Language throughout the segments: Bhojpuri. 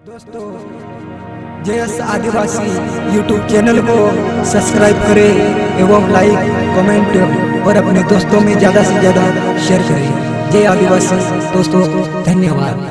दोस्तों, जेएस आदिवासी यूट्यूब चैनल को सब्सक्राइब करें एवं लाइक कमेंट और अपने दोस्तों में ज़्यादा से ज़्यादा शेयर करें। जय आदिवासी दोस्तों, धन्यवाद।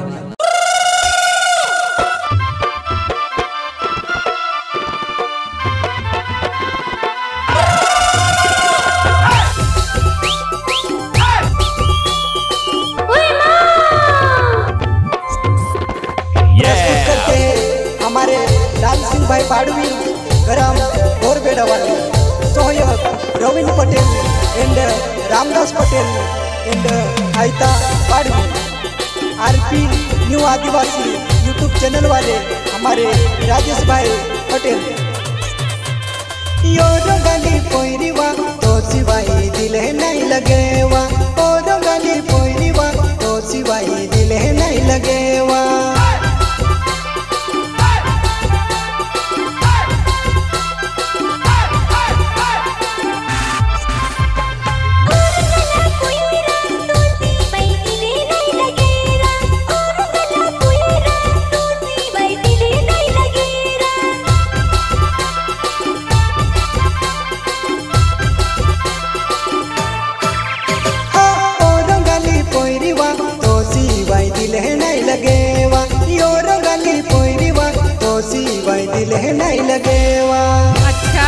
हमारे लाल सिंह भाई बाड़वी ग्राम गोरबेड़ा वाले सहयोग Ravindra Patel and Ramdas Patel and Ayta Badvi RP new Adivasi YouTube channel वाले हमारे राजेश भाई पटेल। योरो गली पोईरीवा तो सिवाई दिले नहीं लगेवा, ओरो गली पोईरीवा तो सिवाई दिले नहीं लगेवा। दिले नहीं लगेवा। अच्छा,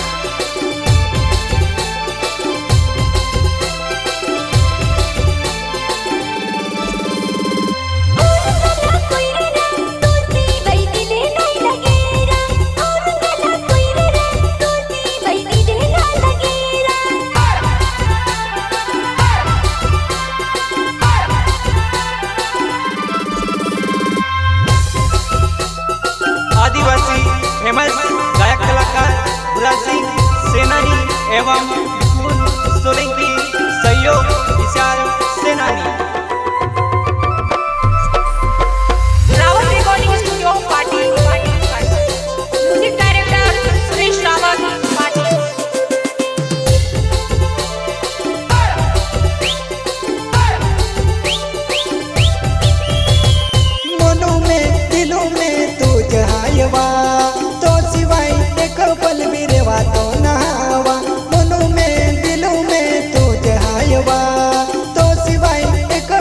आदिवासी फेमस गायक कलाकार बुरा सिंह सेनानी एवं सोलंकी सहयोग Vishal Senani. Rawat recording studio party music director Suresh Rawat party. मनों में दिलों में तू जहायवा तो सिवाय एक पल भी रेवा तो नहावा। मनों में दिलों में तू जहायवा तो सिवाय एक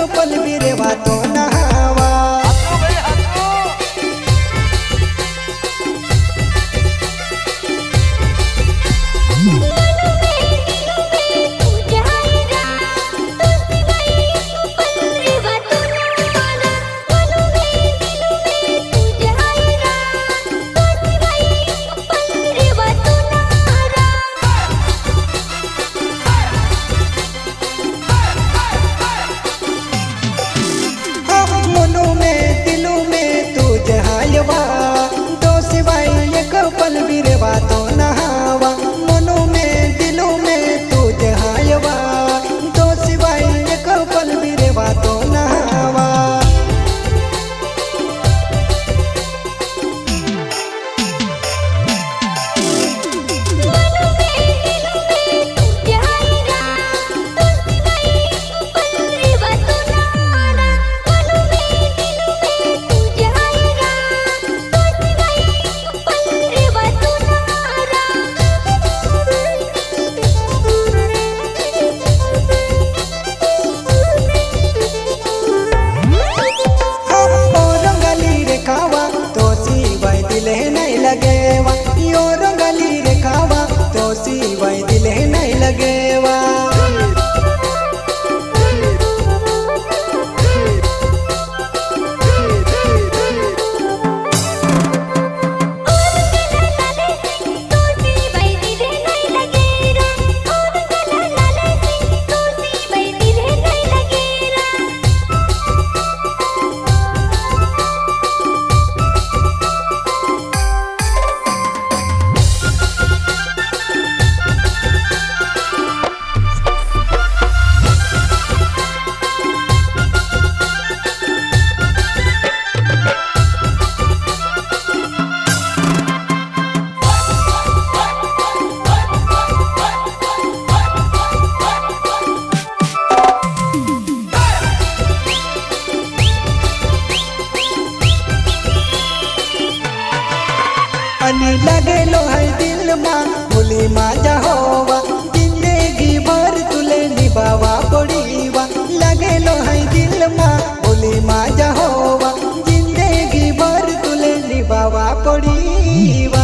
आणि लागेलो है दिल मा बोली माझा होवा जिंदगी भर तुले निभावा पडीवा लागेलो है दिल मा बोली माझा होवा जिंदगी भर तुले निभावा पडीवा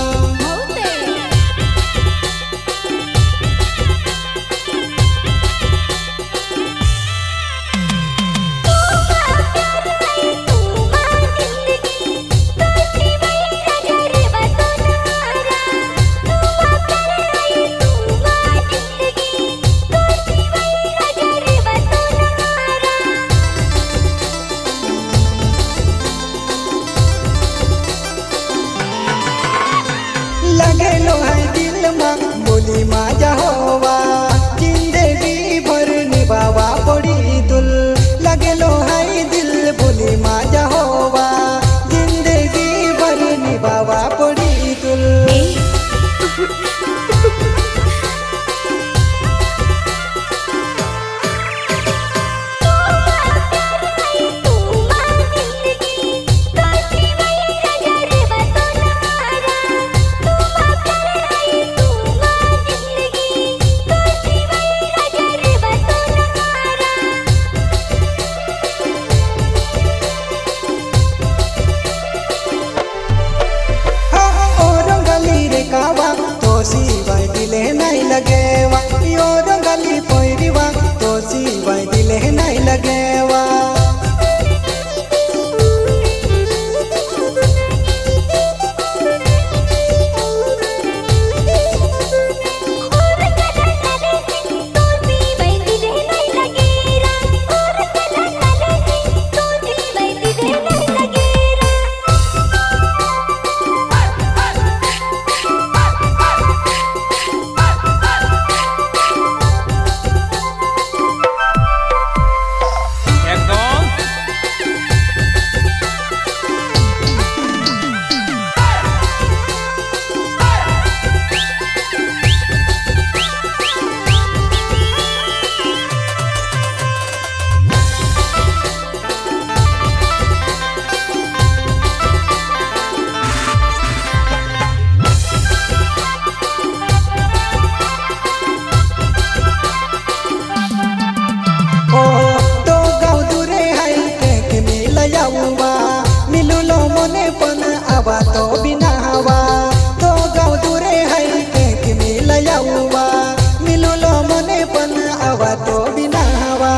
लागेलो है दिल मा बोली माझा होवा जिंदगी भर निभावा पडी तुल लागेलो है दिल बोली माझा होवा जिंदगी भर निभावा पडी तुल सिवाय दिले नहीं लगेवा यो रंगली पोइरीवा तो सिवाय दिले नहीं लगेवा आवा तो बिना हवा तो गाव दूरे है के मिला यावा मिलुलो मने पण आवा तो बिना हवा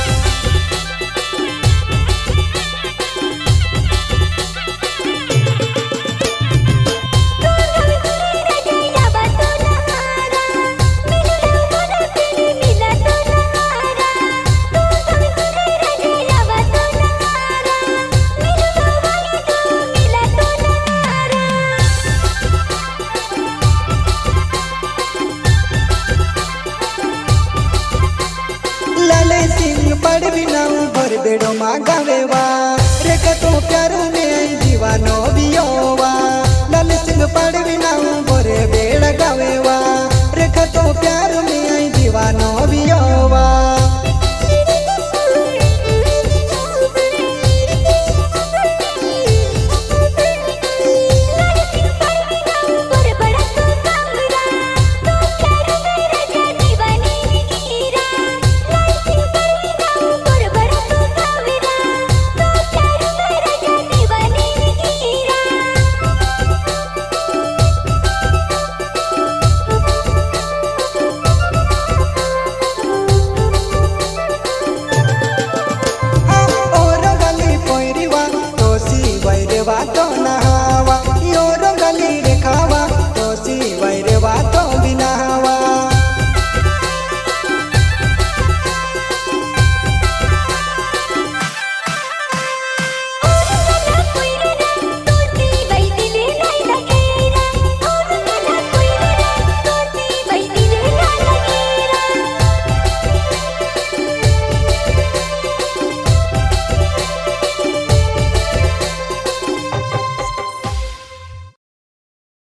पड़विनाऊ भर बेड़ो मांगावेवा रेखा तो प्यारो में दीवानो बियोवा लाल सिंह पड़विनाऊ भरे बेड़ा गावेवा रेखा तो प्यारो में दीवानो बियोवा।